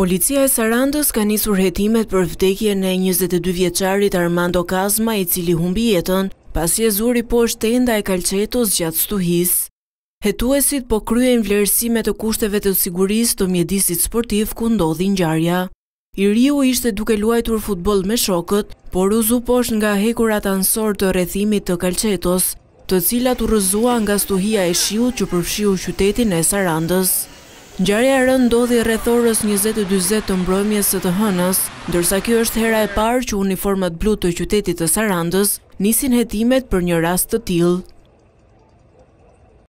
Policia e Sarandës ka nisur hetimet për vdekjen e 22 vjeçarit Armando Kazma, i cili humbi jetën pasi e zuri poshtë tenda e Calcetos gjatë stuhisë. Hetuesit po kryejnë vlerësime të kushteve të sigurisë të mjedisit sportiv ku ndodhi ngjarja. I riu ishte duke luajtur futboll me shokët, por u zu poshtë nga hekurat ansor të rrethimit të Calcetos, të cilat u rrëzua nga stuhia e shiut që përfshiu qytetin e Sarandës. Ngjarja e rënd ndodhi rreth orës 20:40 të mbrëmjes së të hënës, ndërsa kjo është hera e parë që uniformat blu të qytetit të Sarandës nisin hetimet për një rast të tillë.